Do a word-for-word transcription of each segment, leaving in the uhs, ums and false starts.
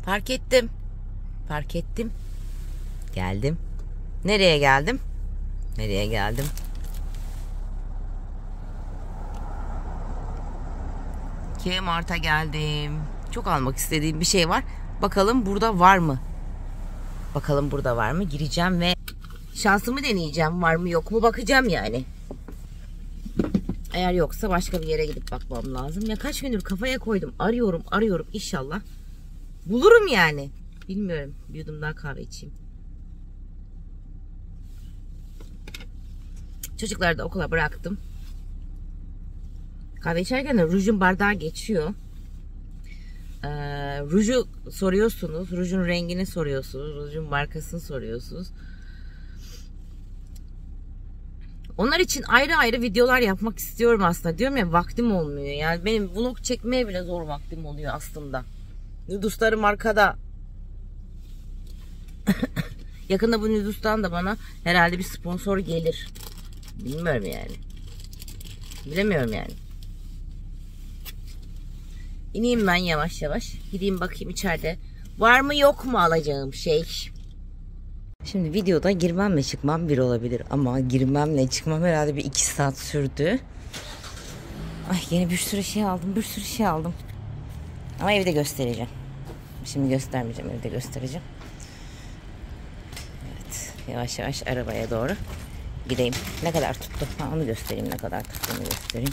Park ettim. Park ettim. Geldim. Nereye geldim? Nereye geldim? Kmart'a geldim. Çok almak istediğim bir şey var. Bakalım burada var mı? Bakalım burada var mı? Gireceğim ve şansımı deneyeceğim. Var mı yok mu bakacağım yani. Eğer yoksa başka bir yere gidip bakmam lazım. Ya kaç gündür kafaya koydum. Arıyorum arıyorum inşallah. Bulurum yani. Bilmiyorum. Bir yudum daha kahve içeyim. Çocukları da okula bıraktım. Kahve içerken de rujun bardağı geçiyor. Ee, ruju soruyorsunuz. Rujun rengini soruyorsunuz. Rujun markasını soruyorsunuz. Onlar için ayrı ayrı videolar yapmak istiyorum aslında. Diyorum ya vaktim olmuyor. Yani benim vlog çekmeye bile zor vaktim oluyor aslında. Nudusları markada. Yakında bu Nudus'tan da bana herhalde bir sponsor gelir. Bilmiyorum yani. Bilemiyorum yani. İneyim ben yavaş yavaş. Gideyim bakayım içeride. Var mı yok mu alacağım şey. Şimdi videoda girmemle çıkmam bir olabilir. Ama girmemle çıkmam herhalde bir iki saat sürdü. Ay yine bir sürü şey aldım. Bir sürü şey aldım. Ama evde göstereceğim. Şimdi göstermeyeceğim. Evde göstereceğim. Evet. Yavaş yavaş arabaya doğru gideyim. Ne kadar tuttu? Ha, onu göstereyim. Ne kadar tuttuğunu göstereyim.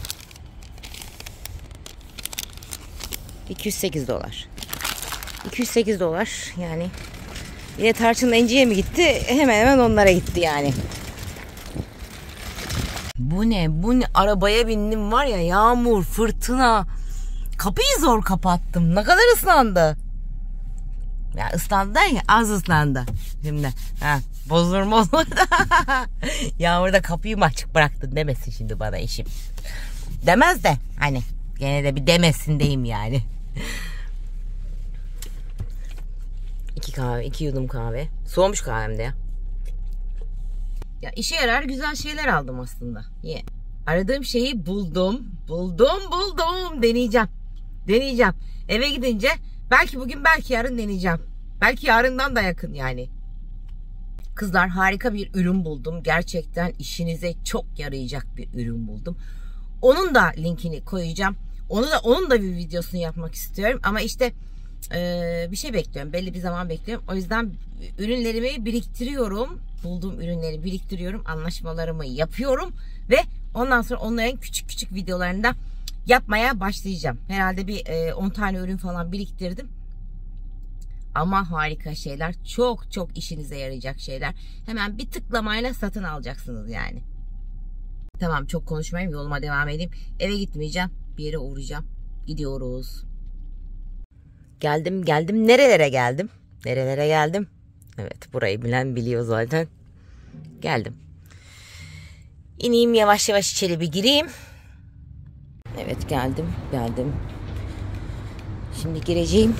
iki yüz sekiz dolar. iki yüz sekiz dolar yani. Yine tarçınla inciye mi gitti? Hemen hemen onlara gitti yani. Bu ne? Bu ne? Arabaya bindim var ya, yağmur, fırtına. Kapıyı zor kapattım. Ne kadar ıslandı. Ya ıslandı der ya, az ıslandı. Şimdi ha, bozulur bozulur. Yağmurda kapıyı mı açık bıraktın demesin şimdi bana eşim. Demez de hani gene de bir demesin deyim yani. İki kahve, iki yudum kahve. Soğumuş kahvem de ya. Ya işe yarar güzel şeyler aldım aslında. Yeah. Aradığım şeyi buldum. Buldum, buldum. Deneyeceğim. Deneyeceğim. Eve gidince belki bugün, belki yarın deneyeceğim. Belki yarından da yakın yani. Kızlar, harika bir ürün buldum. Gerçekten işinize çok yarayacak bir ürün buldum. Onun da linkini koyacağım. Onu da onun da bir videosunu yapmak istiyorum. Ama işte Ee, bir şey bekliyorum. Belli bir zaman bekliyorum. O yüzden ürünlerimi biriktiriyorum. Bulduğum ürünleri biriktiriyorum. Anlaşmalarımı yapıyorum. Ve ondan sonra onların küçük küçük videolarını da yapmaya başlayacağım. Herhalde bir e, on tane ürün falan biriktirdim. Ama harika şeyler. Çok çok işinize yarayacak şeyler. Hemen bir tıklamayla satın alacaksınız yani. Tamam, çok konuşmayayım. Yoluma devam edeyim. Eve gitmeyeceğim. Bir yere uğrayacağım. Gidiyoruz. Geldim geldim. Nerelere geldim? Nerelere geldim? Evet, burayı bilen biliyor zaten. Geldim. İneyim yavaş yavaş, içeri bir gireyim. Evet, geldim geldim. Şimdi gireceğim.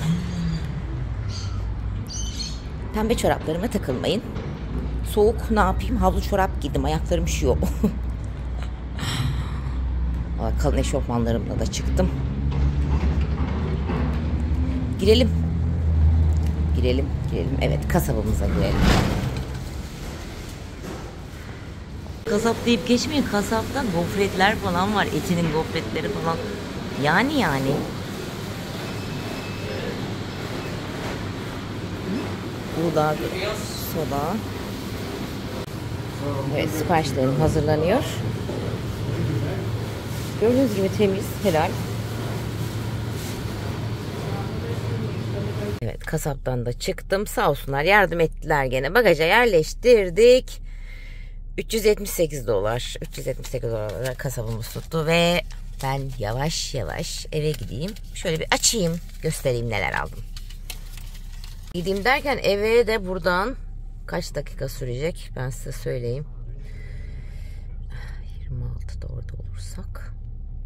Pembe çoraplarıma takılmayın. Soğuk, ne yapayım? Havlu çorap giydim. Ayaklarım üşüyor. Kalın eşofmanlarımla da çıktım. Girelim. Girelim, girelim. Evet, kasabımıza girelim. Kasap deyip geçmeyin. Kasapta gofretler falan var. Etinin gofretleri falan. Yani yani. Burada soda. Evet, siparişlerim hazırlanıyor. Gördüğünüz gibi temiz, helal. Evet, kasaptan da çıktım. Sağ olsunlar, yardım ettiler gene. Bagaja yerleştirdik. üç yüz yetmiş sekiz dolar. üç yüz yetmiş sekiz dolar kasabımız tuttu ve ben yavaş yavaş eve gideyim. Şöyle bir açayım, göstereyim neler aldım. Gideyim derken eve de buradan kaç dakika sürecek ben size söyleyeyim. yirmi altıda orada olursak.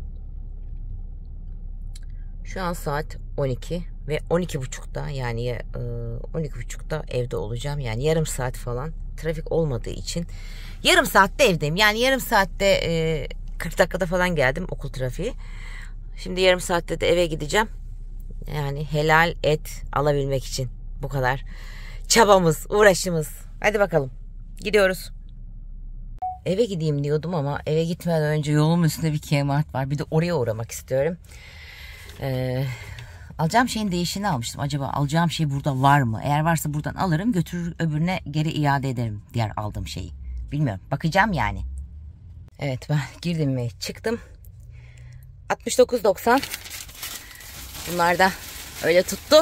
Şu an saat on iki ve on iki buçukta, yani on iki buçukta evde olacağım. Yani yarım saat falan, trafik olmadığı için yarım saatte evdeyim. Yani yarım saatte kırk dakikada falan geldim okul trafiği. Şimdi yarım saatte de eve gideceğim. Yani helal et alabilmek için bu kadar çabamız, uğraşımız. Hadi bakalım. Gidiyoruz. Eve gideyim diyordum ama eve gitmeden önce yolun üstünde bir Kmart var. Bir de oraya uğramak istiyorum. Ee, alacağım şeyin değişini almıştım. Acaba alacağım şey burada var mı? Eğer varsa buradan alırım, götürür öbürüne geri iade ederim diğer aldığım şeyi. Bilmiyorum. Bakacağım yani. Evet, ben girdim ve çıktım. altmış dokuz doksan. Bunlar da öyle tuttu.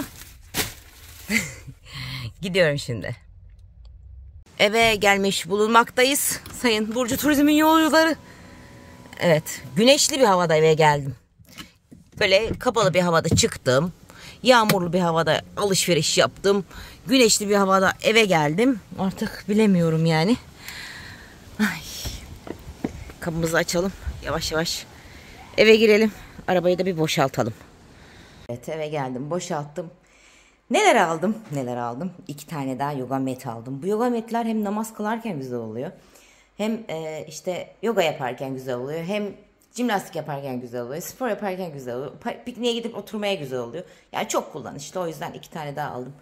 Gidiyorum şimdi. Eve gelmiş bulunmaktayız. Sayın Burcu Turizm'in yolcuları. Evet, güneşli bir havada eve geldim. Böyle kapalı bir havada çıktım. Yağmurlu bir havada alışveriş yaptım. Güneşli bir havada eve geldim. Artık bilemiyorum yani. Ay. Kapımızı açalım. Yavaş yavaş eve girelim. Arabayı da bir boşaltalım. Evet, eve geldim. Boşalttım. Neler aldım? Neler aldım? İki tane daha yoga mat aldım. Bu yoga matler hem namaz kılarken güzel oluyor. Hem e, işte yoga yaparken güzel oluyor. Hem jimnastik yaparken güzel oluyor. Spor yaparken güzel oluyor. Pikniğe gidip oturmaya güzel oluyor. Yani çok kullanışlı. O yüzden iki tane daha aldım.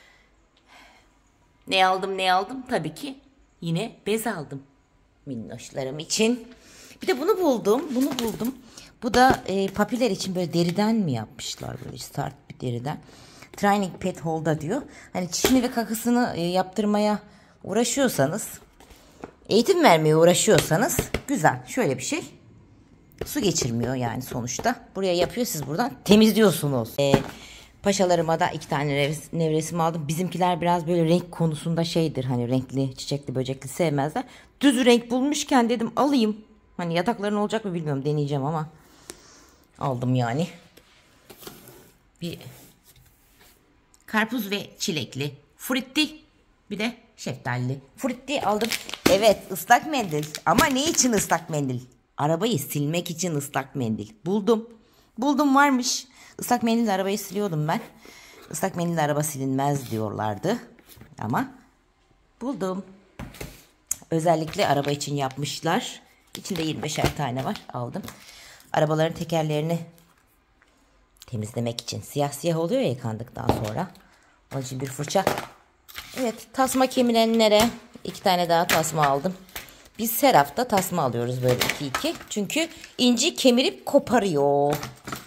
Ne aldım ne aldım? Tabii ki yine bez aldım. Minnoşlarım için. Bir de bunu buldum. Bunu buldum. Bu da e, papiler için böyle deriden mi yapmışlar? Böyle start bir deriden. Training Pet Holda diyor. Hani çişini ve kakasını e, yaptırmaya uğraşıyorsanız, eğitim vermeye uğraşıyorsanız güzel. Şöyle bir şey. Su geçirmiyor yani sonuçta. Buraya yapıyor, siz buradan temizliyorsunuz. E, paşalarıma da iki tane nevres, nevresim aldım. Bizimkiler biraz böyle renk konusunda şeydir. Hani renkli, çiçekli, böcekli sevmezler. Düz renk bulmuşken dedim alayım. Hani yatakların olacak mı bilmiyorum, deneyeceğim ama aldım yani. Bir karpuz ve çilekli, frutti, bir de şeftalili. Frutti aldım. Evet, ıslak mendil. Ama ne için ıslak mendil? Arabayı silmek için ıslak mendil. Buldum. Buldum, varmış. Islak mendille arabayı siliyordum ben. Islak mendille araba silinmez diyorlardı. Ama buldum. Özellikle araba için yapmışlar. İçinde yirmi beşer tane var. Aldım. Arabaların tekerlerini temizlemek için. Siyah siyah oluyor ya yıkandıktan sonra. Onun için bir fırça. Evet, tasma kemirenlere iki tane daha tasma aldım. Biz her hafta tasma alıyoruz böyle iki iki. Çünkü inci kemirip koparıyor.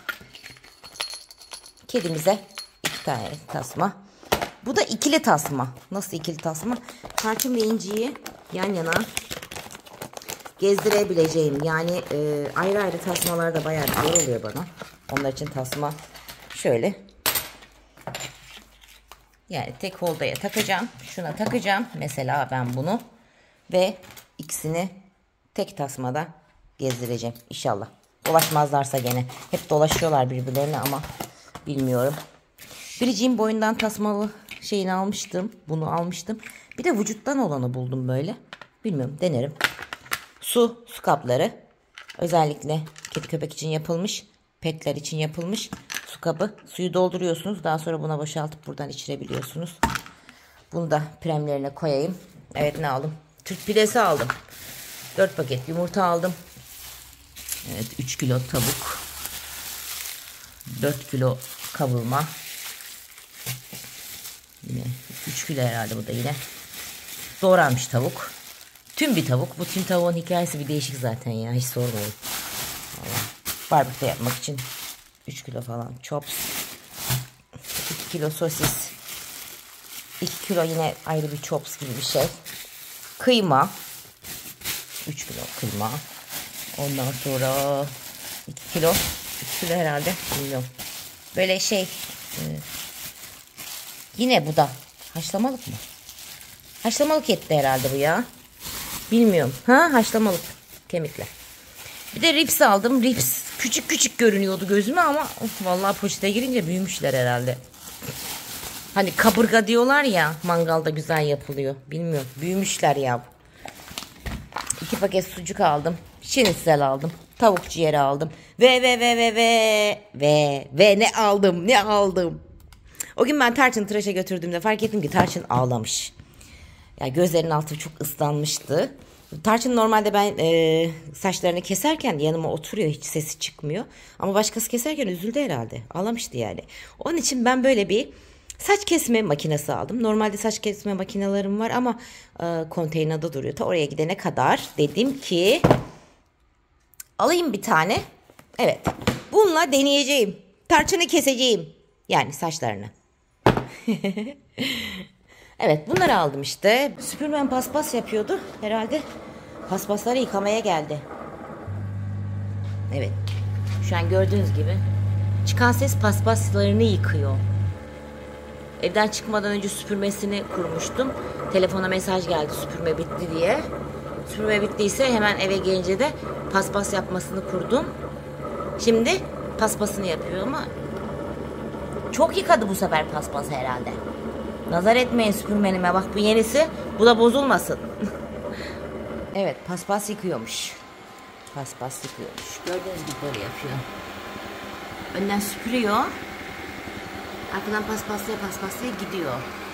Kedimize iki tane tasma. Bu da ikili tasma. Nasıl ikili tasma? Tarçın ve inciyi yan yana gezdirebileceğim. Yani e, ayrı ayrı tasmalar da bayağı zor oluyor bana. Onlar için tasma şöyle. Yani tek holdaya takacağım. Şuna takacağım. Mesela ben bunu. Ve ikisini tek tasmada gezdireceğim. İnşallah. Dolaşmazlarsa gene. Hep dolaşıyorlar birbirlerine ama bilmiyorum. Biricik'in boyundan tasmalı şeyini almıştım. Bunu almıştım. Bir de vücuttan olanı buldum böyle. Bilmiyorum, denerim. Su, su kapları. Özellikle kedi köpek için yapılmış. Petler için yapılmış su kabı. Suyu dolduruyorsunuz. Daha sonra buna boşaltıp buradan içirebiliyorsunuz. Bunu da premlerine koyayım. Evet, ne aldım? Türk pidesi aldım. dört paket yumurta aldım. Evet, üç kilo tavuk. dört kilo kavurma. Yine üç kilo herhalde bu da yine. Doğranmış tavuk. Tüm bir tavuk. Bu tüm tavuğun hikayesi bir değişik zaten ya. Hiç sormayın. Barbekü yapmak için üç kilo falan chops. iki kilo sosis. iki kilo yine ayrı bir chops gibi bir şey. Kıyma. üç kilo kıyma. Ondan sonra iki kilo. üç kilo herhalde. Bilmiyorum. Böyle şey. E, yine bu da haşlamalık mı? Haşlamalık etti herhalde bu ya. Bilmiyorum. Ha, haşlamalık kemikler. Bir de rips aldım. Rips küçük küçük görünüyordu gözüme ama of, vallahi poşete girince büyümüşler herhalde. Hani kaburga diyorlar ya, mangalda güzel yapılıyor. Bilmiyorum. Büyümüşler ya. İki paket sucuk aldım. Şinitsel aldım. Tavuk ciğeri aldım. Ve ve ve ve ve ve ve ne aldım? Ne aldım? O gün ben Tarçın'ı tıraşa götürdüğümde fark ettim ki Tarçın ağlamış. Ya gözlerinin altı çok ıslanmıştı. Tarçın normalde ben e, saçlarını keserken yanıma oturuyor, hiç sesi çıkmıyor. Ama başkası keserken üzüldü herhalde. Ağlamıştı yani. Onun için ben böyle bir saç kesme makinesi aldım. Normalde saç kesme makinelerim var ama e, konteynerde duruyor. Ta oraya gidene kadar dedim ki alayım bir tane. Evet. Bununla deneyeceğim. Tarçını keseceğim. Yani saçlarını. Evet, bunları aldım işte. Süpürmen paspas yapıyordu. Herhalde paspasları yıkamaya geldi. Evet. Şu an gördüğünüz gibi çıkan ses paspaslarını yıkıyor. Evden çıkmadan önce süpürmesini kurmuştum. Telefona mesaj geldi süpürme bitti diye. Süpürme bittiyse hemen eve gelince de paspas yapmasını kurdum. Şimdi paspasını yapıyor ama çok yıkadı bu sefer paspas herhalde. Nazar etmeyin süpürmenime, bak bu yenisi, bu da bozulmasın. Evet, paspas yıkıyormuş. Paspas yıkıyormuş. Gördüğünüz gibi böyle yapıyor. Önden süpürüyor. Arkadan paspaslaya paspaslaya gidiyor.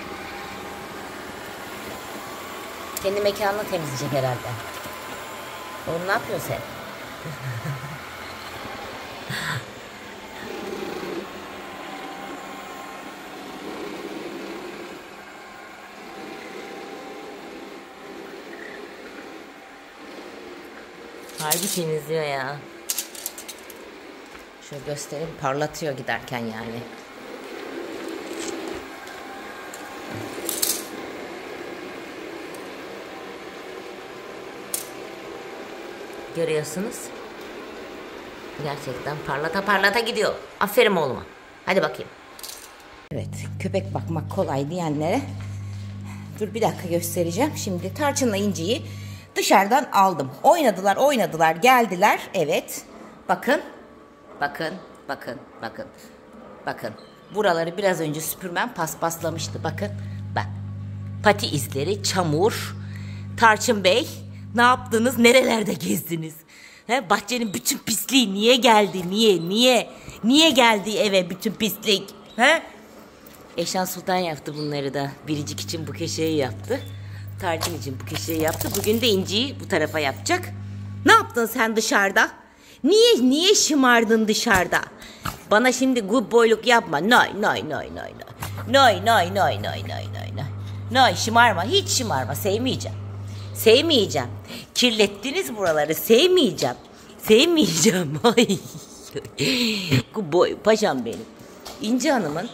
Kendi mekanını temizleyecek herhalde. Oğlum ne yapıyorsun sen? Harbi temizliyor ya. Şöyle göstereyim, parlatıyor giderken yani. Görüyorsunuz. Gerçekten parlata parlata gidiyor. Aferin oğluma. Hadi bakayım. Evet, köpek bakmak kolay diyenlere dur bir dakika göstereceğim. Şimdi Tarçın'la İnci'yi dışarıdan aldım. Oynadılar, oynadılar, geldiler. Evet. Bakın. Bakın, bakın, bakın. Bakın. Buraları biraz önce süpürmem paspaslamıştı. Bakın. Bak. Pati izleri, çamur. Tarçın Bey, ne yaptınız? Nerelerde gezdiniz? He, bahçenin bütün pisliği niye geldi? Niye? Niye? Niye geldi eve bütün pislik? He? Eşan Sultan yaptı bunları da. Biricik için bu köşeyi yaptı. Tarçın için bu köşeyi yaptı. Bugün de İnci'yi bu tarafa yapacak. Ne yaptın sen dışarıda? Niye niye şımardın dışarıda? Bana şimdi good boyluk yapma. Nay nay nay nay nay. Nay nay nay nay nay nay nay. Nay şımarma, hiç şımarma, sevmeyeceğim. Sevmeyeceğim. Kirlettiniz buraları, sevmeyeceğim. Sevmeyeceğim. Ay. Good boy paşam benim. İnci Hanım'ın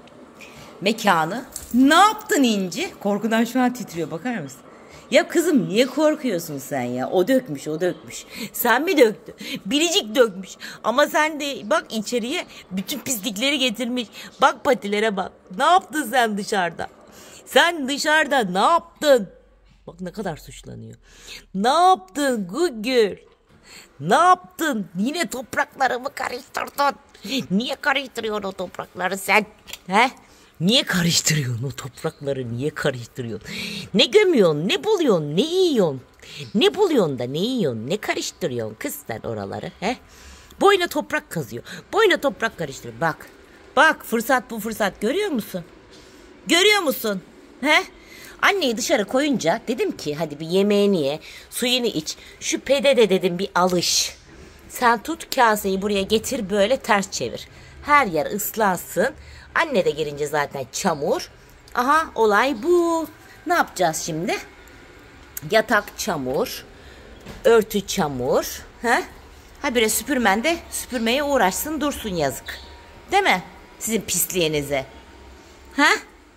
mekanı. Ne yaptın İnci? Korkudan şu an titriyor, bakar mısın? Ya kızım niye korkuyorsun sen ya? O dökmüş, o dökmüş. Sen mi döktün? Biricik dökmüş. Ama sen de bak içeriye bütün pislikleri getirmiş. Bak patilere bak. Ne yaptın sen dışarıda? Sen dışarıda ne yaptın? Bak ne kadar suçlanıyor. Ne yaptın good girl? Ne yaptın? Yine topraklarımı karıştırdın. Niye karıştırıyorsun o toprakları sen? He? Niye karıştırıyorsun o toprakları? Niye karıştırıyorsun? Ne gömüyorsun? Ne buluyorsun? Ne yiyorsun? Ne buluyorsun da ne yiyorsun? Ne karıştırıyorsun kız sen oraları? He? Boyuna toprak kazıyor. Boyuna toprak karıştırıyor. Bak. Bak fırsat bu fırsat. Görüyor musun? Görüyor musun? He? Anneyi dışarı koyunca dedim ki hadi bir yemeğini ye, suyunu iç. Şu pede de dedim bir alış. Sen tut kaseyi buraya getir, böyle ters çevir. Her yer ıslansın. Anne de girince zaten çamur. Aha olay bu. Ne yapacağız şimdi? Yatak çamur. Örtü çamur. He? Habire süpürmen de süpürmeye uğraşsın dursun, yazık. Değil mi? Sizin pisliğinize. Ha?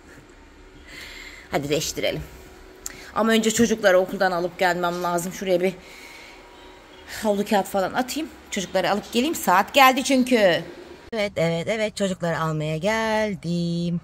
Hadi değiştirelim. Ama önce çocukları okuldan alıp gelmem lazım. Şuraya bir havlu kağıt falan atayım. Çocukları alıp geleyim. Saat geldi çünkü. Evet evet evet çocukları almaya geldim.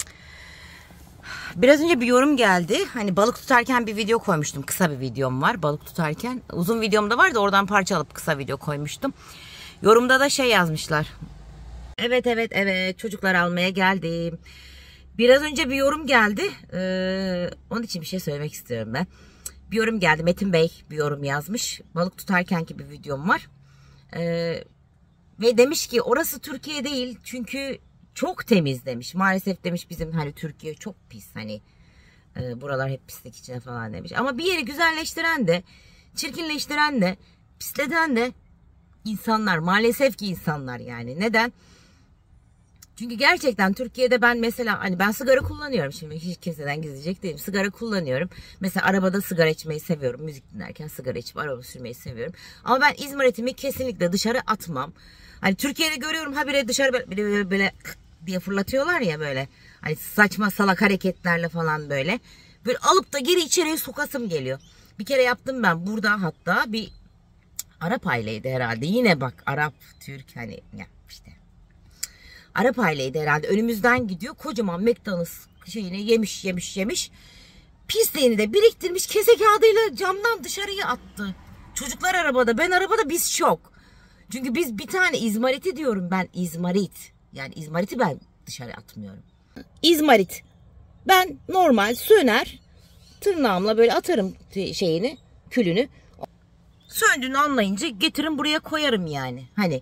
Biraz önce bir yorum geldi. Hani balık tutarken bir video koymuştum. Kısa bir videom var balık tutarken. Uzun videom da var da oradan parça alıp kısa video koymuştum. Yorumda da şey yazmışlar. Evet evet evet çocuklar almaya geldim. Biraz önce bir yorum geldi. Ee, onun için bir şey söylemek istiyorum ben. Bir yorum geldi. Metin Bey bir yorum yazmış. Balık tutarkenki bir videom var. Ee, ve demiş ki orası Türkiye değil. Çünkü çok temiz demiş. Maalesef demiş bizim hani Türkiye çok pis. Hani Ee, buralar hep pislik içine falan demiş. Ama bir yeri güzelleştiren de, çirkinleştiren de, pisleten de insanlar. Maalesef ki insanlar yani. Neden? Çünkü gerçekten Türkiye'de ben mesela hani ben sigara kullanıyorum, şimdi hiç kimseden gizleyecek değilim. Sigara kullanıyorum. Mesela arabada sigara içmeyi seviyorum. Müzik dinlerken sigara içip araba sürmeyi seviyorum. Ama ben izmaritimi kesinlikle dışarı atmam. Hani Türkiye'de görüyorum habire dışarı böyle, böyle, böyle, böyle diye fırlatıyorlar ya böyle. Hani saçma salak hareketlerle falan böyle. Böyle alıp da geri içeriye sokasım geliyor. Bir kere yaptım ben burada, hatta bir Arap aileydi herhalde. Yine bak Arap, Türk hani ya işte. Arap aileydi herhalde. Önümüzden gidiyor. Kocaman McDonald's şeyini yemiş yemiş yemiş. Pisliğini de biriktirmiş. Kese kağıdıyla camdan dışarıya attı. Çocuklar arabada. Ben arabada, biz şok. Çünkü biz bir tane izmariti diyorum ben, izmarit. Yani izmariti ben dışarı atmıyorum. İzmarit. Ben normal söner tırnağımla böyle atarım şeyini, külünü. Söndüğünü anlayınca getirin buraya koyarım yani. Hani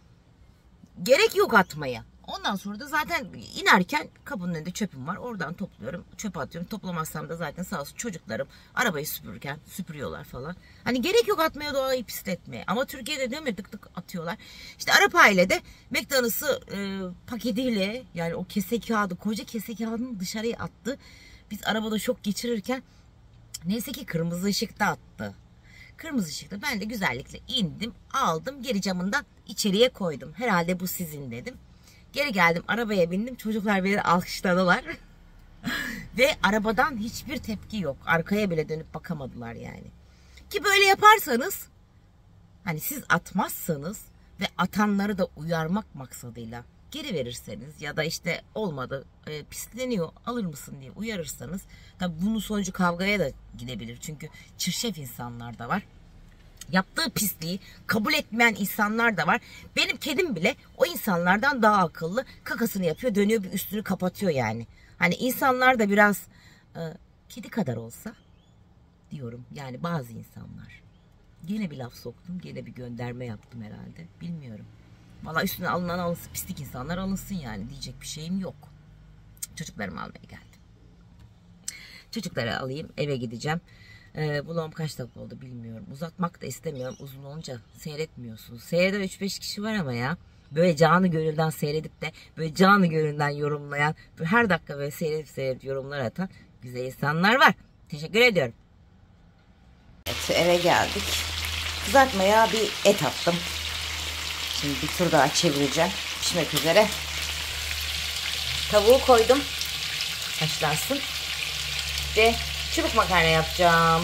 gerek yok atmaya. Ondan sonra da zaten inerken kapının önünde çöpüm var. Oradan topluyorum. Çöpe atıyorum. Toplamazsam da zaten sağ olsun çocuklarım arabayı süpürürken süpürüyorlar falan. Hani gerek yok atmaya, doğayı pisletmeye. Ama Türkiye'de değil mi, tık tık atıyorlar. İşte Arap ailede McDonald's'ı e, paketiyle, yani o kese kağıdı, koca kese kağıdını dışarıya attı. Biz arabada şok geçirirken neyse ki kırmızı ışıkta attı. Kırmızı ışıkta ben de güzellikle indim, aldım, geri camından içeriye koydum. Herhalde bu sizin dedim. Geri geldim, arabaya bindim. Çocuklar beni alkışladılar. Ve arabadan hiçbir tepki yok. Arkaya bile dönüp bakamadılar yani. Ki böyle yaparsanız, hani siz atmazsanız ve atanları da uyarmak maksadıyla geri verirseniz ya da işte olmadı e, pisleniyor alır mısın diye uyarırsanız, tabi bunun sonucu kavgaya da gidebilir. Çünkü çirşef insanlar da var. Yaptığı pisliği kabul etmeyen insanlar da var. Benim kedim bile o insanlardan daha akıllı, kakasını yapıyor, dönüyor, bir üstünü kapatıyor yani. Hani insanlar da biraz e, kedi kadar olsa diyorum yani, bazı insanlar. Gene bir laf soktum, gene bir gönderme yaptım herhalde, bilmiyorum. Valla üstüne alınan alınsın, pislik insanlar alınsın yani, diyecek bir şeyim yok. Çocuklarımı almaya geldim. Çocukları alayım, eve gideceğim. Ee, vlogum kaç dakika oldu bilmiyorum. Uzatmak da istemiyorum. Uzun olunca seyretmiyorsunuz. Seyreden üç beş kişi var ama ya. Böyle canı gönülden seyredip de böyle canı gönülden yorumlayan, böyle her dakika böyle seyredip seyredip yorumlar atan güzel insanlar var. Teşekkür ediyorum. Evet, eve geldik. Kızartmaya bir et attım. Şimdi bir tur daha çevireceğim. Pişmek üzere. Tavuğu koydum. Haşlansın. Ve çubuk makarna yapacağım.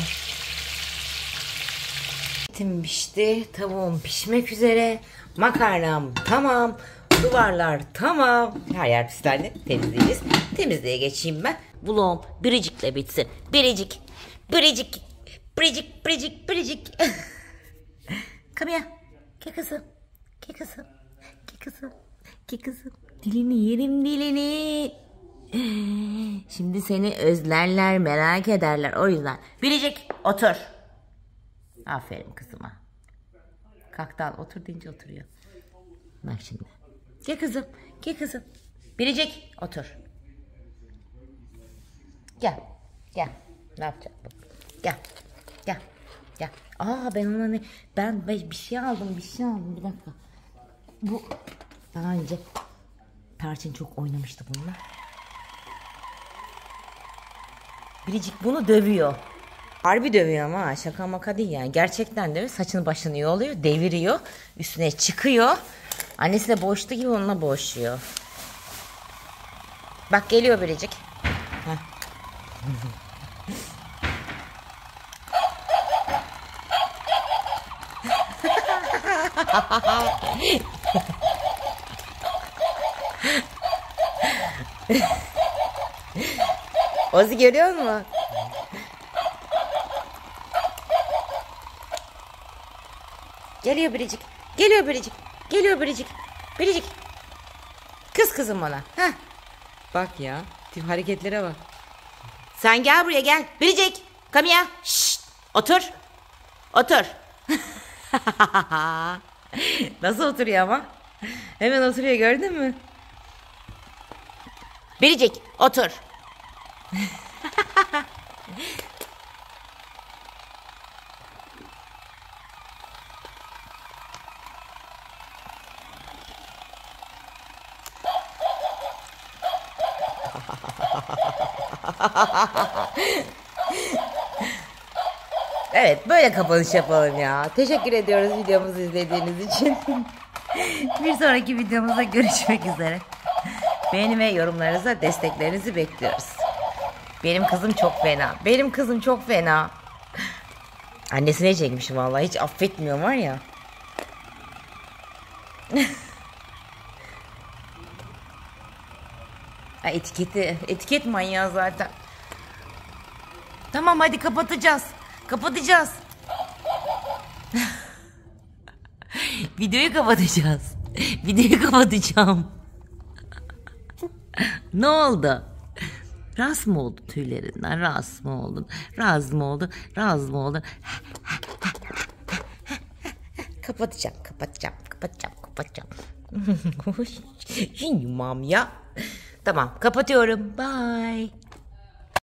Etim pişti. Tavuğum pişmek üzere. Makarnam tamam. Duvarlar tamam. Her yer pislendi. Temizleyeceğiz. Temizliğe geçeyim ben. Vlogum biricikle bitsin. Biricik. Biricik. Biricik. Biricik. Biricik. Come here. Gel kızım. Gel kızım. Gel kızım. Gel kızım. Dilini yerim, dilini. Şimdi seni özlerler, merak ederler. O yüzden Biricik otur. Aferin kızıma. Kalktı, al otur deyince oturuyor. Bak şimdi. Gel kızım. Gel kızım. Biricik otur. Gel. Gel. Ne yapacak bu? Gel. Gel. Gel. Aa ben ona ne? Ben bir şey aldım. Bir şey aldım. Bir dakika. Bu daha önce Tarçın çok oynamıştı bununla. Biricik bunu dövüyor. Harbi dövüyor ama şaka maka değil yani. Gerçekten dövüyor. Saçını başını yoluyor. Deviriyor. Üstüne çıkıyor. Annesi de boğuştu gibi onunla boğuşuyor. Bak geliyor Biricik. Ozi görüyor musun? Geliyor Biricik. Geliyor Biricik. Geliyor Biricik. Biricik. Kız kızım bana. Heh. Bak ya. Tüm hareketlere bak. Sen gel buraya gel. Biricik. Come here. Şşt. Otur. Otur. Nasıl oturuyor ama? Hemen oturuyor, gördün mü? Biricik otur. Evet, böyle kapanış yapalım ya. Teşekkür ediyoruz videomuzu izlediğiniz için. Bir sonraki videomuzda görüşmek üzere. Beğeni ve yorumlarınıza desteklerinizi bekliyoruz. Benim kızım çok fena. Benim kızım çok fena. Annesine çekmişim vallahi, hiç affetmiyorum var ya. Ha, etiketi, etiket manyağı zaten. Tamam, hadi kapatacağız. Kapatacağız. Videoyu kapatacağız. Videoyu kapatacağım. Ne oldu? Rahatsız mı oldun tüylerinden? Rahatsız mı oldun? Rahatsız mı oldun? Rahatsız mı oldun? Kapatacağım, kapatacağım, kapatacağım, kapatacağım. Yumam ya. Tamam, kapatıyorum. Bye.